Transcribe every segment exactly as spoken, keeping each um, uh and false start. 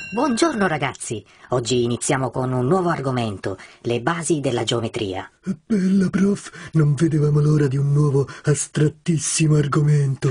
Buongiorno ragazzi, oggi iniziamo con un nuovo argomento, le basi della geometria. Bella prof, non vedevamo l'ora di un nuovo astrattissimo argomento.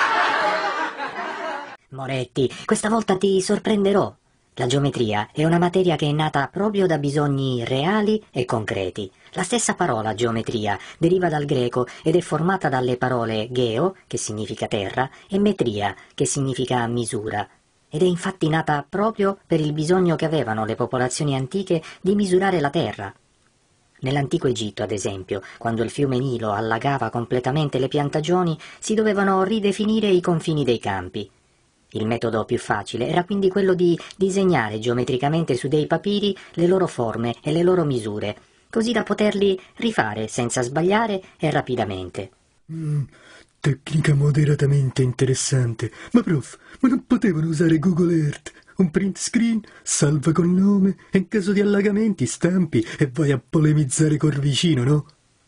Moretti, questa volta ti sorprenderò. La geometria è una materia che è nata proprio da bisogni reali e concreti. La stessa parola geometria deriva dal greco ed è formata dalle parole geo, che significa terra, e metria, che significa misura. Ed è infatti nata proprio per il bisogno che avevano le popolazioni antiche di misurare la terra. Nell'antico Egitto, ad esempio, quando il fiume Nilo allagava completamente le piantagioni, si dovevano ridefinire i confini dei campi. Il metodo più facile era quindi quello di disegnare geometricamente su dei papiri le loro forme e le loro misure, così da poterli rifare senza sbagliare e rapidamente. Mm, tecnica moderatamente interessante. Ma prof, ma non potevano usare Google Earth? Un print screen, salva col nome, e in caso di allagamenti stampi e vai a polemizzare col vicino, no?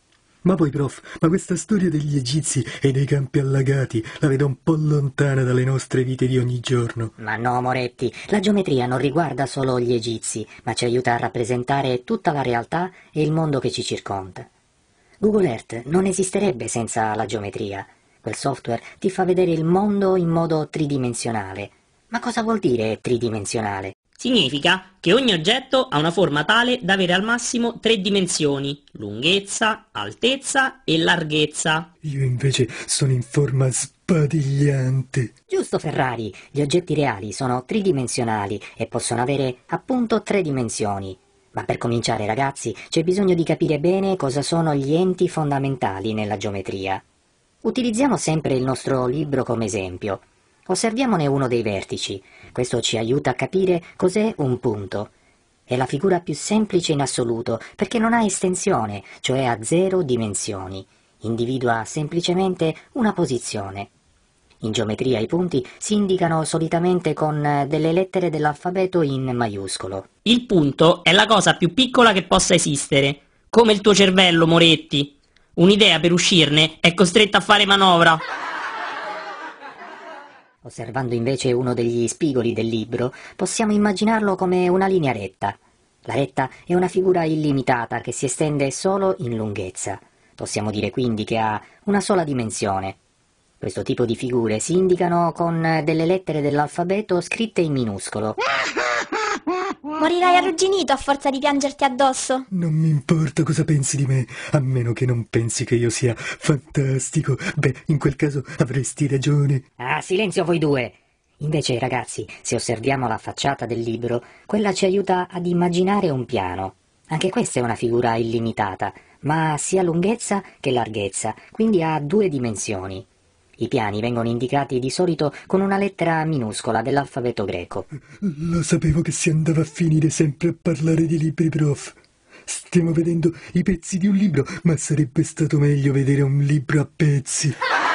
Ma poi, prof, ma questa storia degli egizi e dei campi allagati la vedo un po' lontana dalle nostre vite di ogni giorno. Ma no, Moretti, la geometria non riguarda solo gli egizi, ma ci aiuta a rappresentare tutta la realtà e il mondo che ci circonda. Google Earth non esisterebbe senza la geometria. Quel software ti fa vedere il mondo in modo tridimensionale. Ma cosa vuol dire tridimensionale? Significa che ogni oggetto ha una forma tale da avere al massimo tre dimensioni: lunghezza, altezza e larghezza. Io invece sono in forma sbadigliante. Giusto, Ferrari, gli oggetti reali sono tridimensionali e possono avere appunto tre dimensioni. Ma per cominciare, ragazzi, c'è bisogno di capire bene cosa sono gli enti fondamentali nella geometria. Utilizziamo sempre il nostro libro come esempio. Osserviamone uno dei vertici. Questo ci aiuta a capire cos'è un punto. È la figura più semplice in assoluto perché non ha estensione, cioè ha zero dimensioni. Individua semplicemente una posizione. In geometria i punti si indicano solitamente con delle lettere dell'alfabeto in maiuscolo. Il punto è la cosa più piccola che possa esistere, come il tuo cervello, Moretti. Un'idea per uscirne è costretta a fare manovra. Osservando invece uno degli spigoli del libro, possiamo immaginarlo come una linea retta. La retta è una figura illimitata che si estende solo in lunghezza. Possiamo dire quindi che ha una sola dimensione. Questo tipo di figure si indicano con delle lettere dell'alfabeto scritte in minuscolo. Morirai arrugginito a forza di piangerti addosso. Non mi importa cosa pensi di me, a meno che non pensi che io sia fantastico. Beh, in quel caso avresti ragione. Ah, silenzio voi due! Invece, ragazzi, se osserviamo la facciata del libro, quella ci aiuta ad immaginare un piano. Anche questa è una figura illimitata, ma ha sia lunghezza che larghezza, quindi ha due dimensioni. I piani vengono indicati di solito con una lettera minuscola dell'alfabeto greco. Lo sapevo che si andava a finire sempre a parlare di libri, prof. Stiamo vedendo i pezzi di un libro, ma sarebbe stato meglio vedere un libro a pezzi.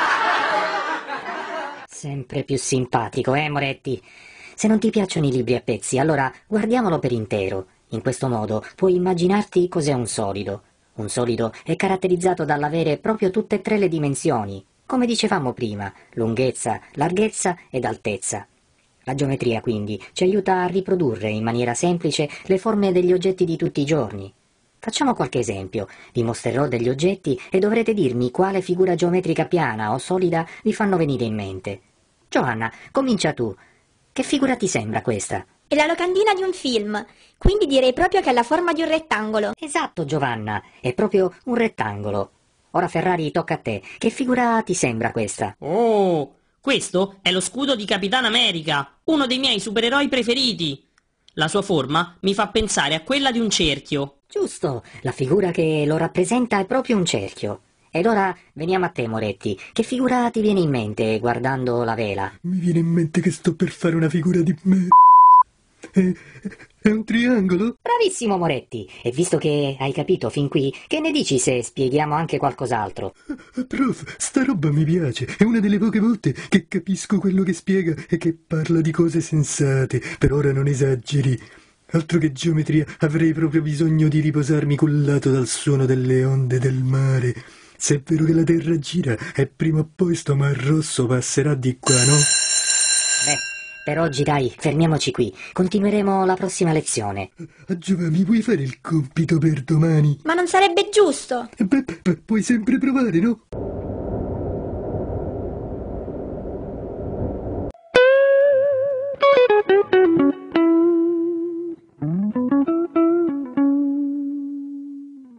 Sempre più simpatico, eh, Moretti? Se non ti piacciono i libri a pezzi, allora guardiamolo per intero. In questo modo puoi immaginarti cos'è un solido. Un solido è caratterizzato dall'avere proprio tutte e tre le dimensioni. Come dicevamo prima, lunghezza, larghezza ed altezza. La geometria, quindi, ci aiuta a riprodurre in maniera semplice le forme degli oggetti di tutti i giorni. Facciamo qualche esempio. Vi mostrerò degli oggetti e dovrete dirmi quale figura geometrica piana o solida vi fanno venire in mente. Giovanna, comincia tu. Che figura ti sembra questa? È la locandina di un film, quindi direi proprio che ha la forma di un rettangolo. Esatto, Giovanna, è proprio un rettangolo. Ora Ferrari, tocca a te. Che figura ti sembra questa? Oh, questo è lo scudo di Capitan America, uno dei miei supereroi preferiti. La sua forma mi fa pensare a quella di un cerchio. Giusto, la figura che lo rappresenta è proprio un cerchio. Ed ora veniamo a te, Moretti. Che figura ti viene in mente guardando la vela? Mi viene in mente che sto per fare una figura di me. È, è un triangolo? Bravissimo, Moretti. E visto che hai capito fin qui, che ne dici se spieghiamo anche qualcos'altro? Prof, sta roba mi piace. È una delle poche volte che capisco quello che spiega e che parla di cose sensate. Per ora non esageri. Altro che geometria, avrei proprio bisogno di riposarmi cullato dal suono delle onde del mare. Se è vero che la terra gira e prima o poi sto mar rosso passerà di qua, no? Beh, Per oggi dai, fermiamoci qui. Continueremo la prossima lezione. Ah, Giovanni, vuoi fare il compito per domani? Ma non sarebbe giusto! Beh, beh, beh, puoi sempre provare, no?